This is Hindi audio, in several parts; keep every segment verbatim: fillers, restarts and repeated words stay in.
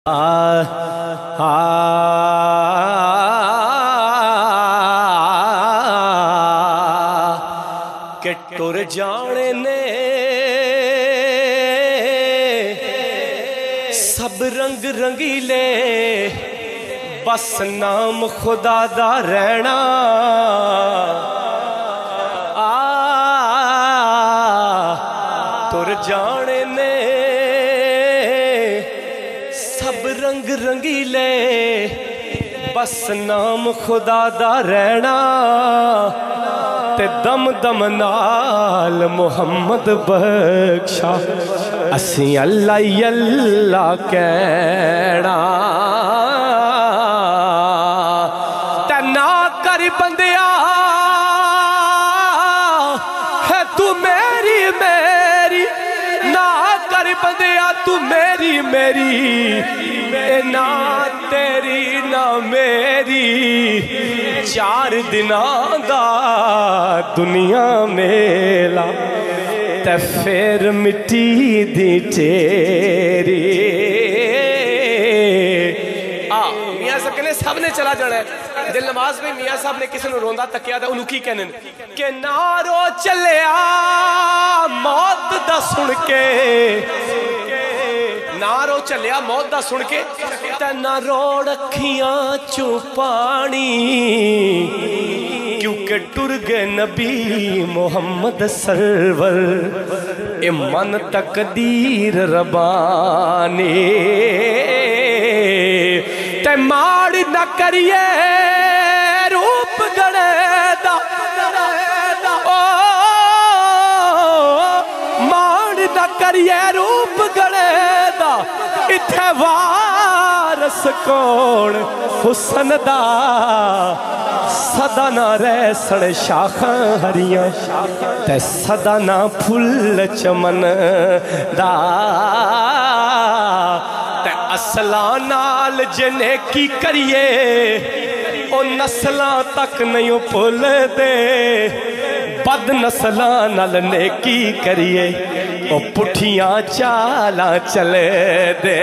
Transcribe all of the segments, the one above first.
आ, आ, के टुर जाने ने सब रंग रंगीले, बस नाम खुदा दा रहना। आ टुर जाने ने सब रंग रंगीले, बस नाम खुदा दा रहना। ते दम दम नाल मुहम्मद बख्शा, असी अल्लाह अल्लाह कहना। ते ना कर बंदिया है तू मेरी मेरी, ना कर बंदिया तू मेरी मेरी, ना तेरी ना मेरी। चार दिनां दा दुनिया मेला, ते फिर मिट्टी दी टेरी। आ मियाँ साहब कहने सब ने चला जाना है। दिल नवाज में मियाँ साहब ने किसी ने रोंदा तकिया था, उन्होंने की कहने के नारो चलिया मौत दा सुन के, नारो चलिया मौत दा सुन के, ते ना रोड़ अखियां चू पानी। क्योंकि टुर गए नबी मोहम्मद सरवर, ए मन तकदीर रबानी। ते माड़ न करिए रूप गणे दा, ओ माड़ न करिए रूप गणे दा। इत्थे वारस कौन हुसन दा, सदा ना रैसण शाखां हरियां, ते सदा ना फुल चमन दा। ते असला नाल जने की करिए, ओ नस्लां तक नहीं भुल दे। बद नस्लां नाल नेकी करिए, ओ पुठियां चालां चले दे।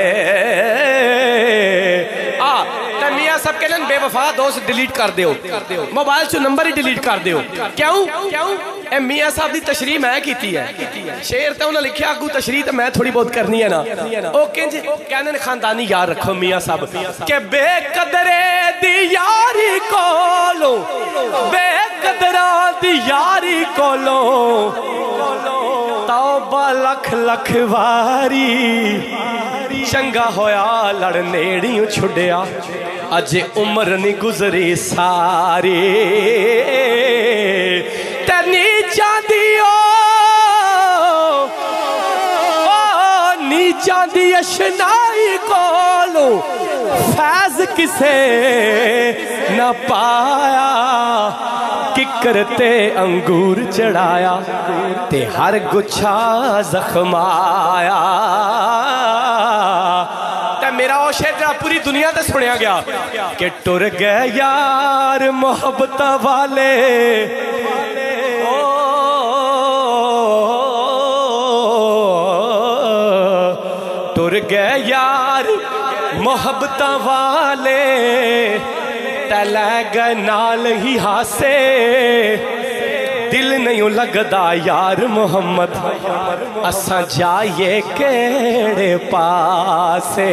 आ मियाँ सब कहने बेवफा दोस्त डिलीट कर दो, मोबाइल चो नंबर ही डिलीट कर दो। क्यों क्यों ए मियाँ साहब की तशरीह मैं की है। शेर तो उन्हें लिखा अगू, तशरीह तो मैं थोड़ी बहुत करनी है ना। ओ कहने खानदानी यार रखो मियाँ साहब के बेकदरे दी यारी कोलो, बेकदरा दी यारी कोलो तौबा लख लख वारी। चंगा होया लड़ नेड़ियों छुड़िया, अजे उम्र नहीं गुजरी सारी। ते नीचा दियो नीचा दी अशनाई कोलो, फैज किसे न पाया। किकर ते अंगूर चढ़ाया, ते हर गुच्छा जख्माया। ते मेरा वो शेर जरा पूरी दुनिया ते सुनिया गया कि टुर गए यार मोहब्बत वाले, ओ टुर गए यार मोहब्बत वाले, तले गए नाल ही हासे। दिल नहीं लगदा यार मोहम्मद, असा जाइए केड़े पासे।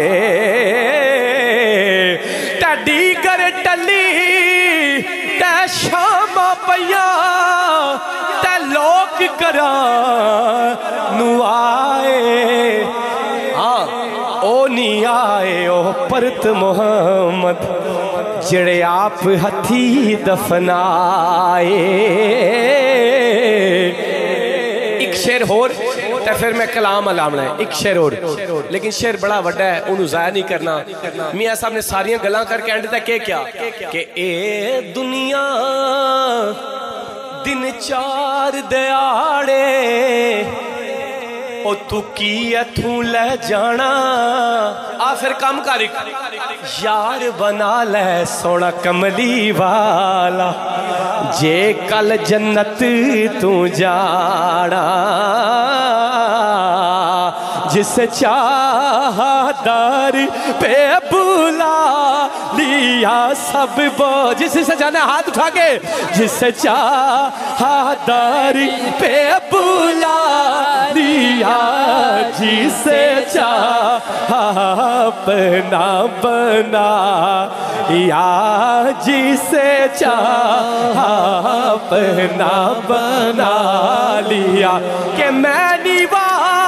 तड़ी कर टली ते शामा पया, ते लोग करा नू आए। हाँ ओ नहीं आए ओ परत मोहम्मद, जड़े आप हथी दफनाए। एक शेर होर ते फिर मैं कलाम अलामना है। एक शेर होर, लेकिन शेर बड़ा वड्डा है, उन्होंने जाया नहीं करना। मियाँ साहब ने सारियां गल्लां करके एंड तक के क्या कि ए दुनिया दिन चार दयाड़े, ओ तू की इथों ले जाना। आ फिर कम कर यार बना ले सोना कमली वाला, जे कल जन्नत तू जाना। जिसे चाहा दर पे बुला लिया सब वो, जिसे जाना हाथ उठा के, जिसे चाहा दर पे बुला लिया, जिसे चाहा अपना बना या, जिसे चाहा अपना बना लिया। कि मैं निवा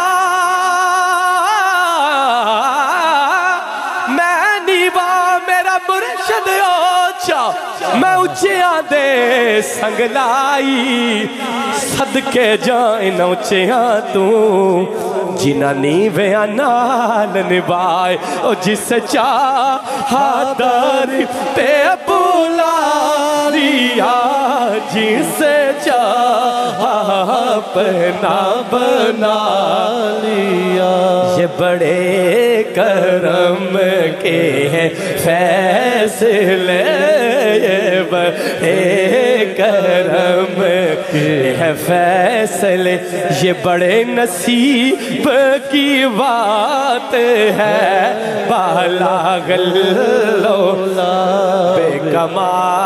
मैं निवा मेरा मुर्शद ओचा, मैं उच्चिया दे संग लाई, सदके जाए न उच्चिया तू जिना नीविया नाल निभाए। ओ जिस चाहा दर पे बुला लिया, जिसे चाहा अपना बना लिया। ये बड़े करम के हैं फैसले, ये बड़े करम के हैं फैसले, ये बड़े नसीब की बात है। बाला गल्लो बेकमाल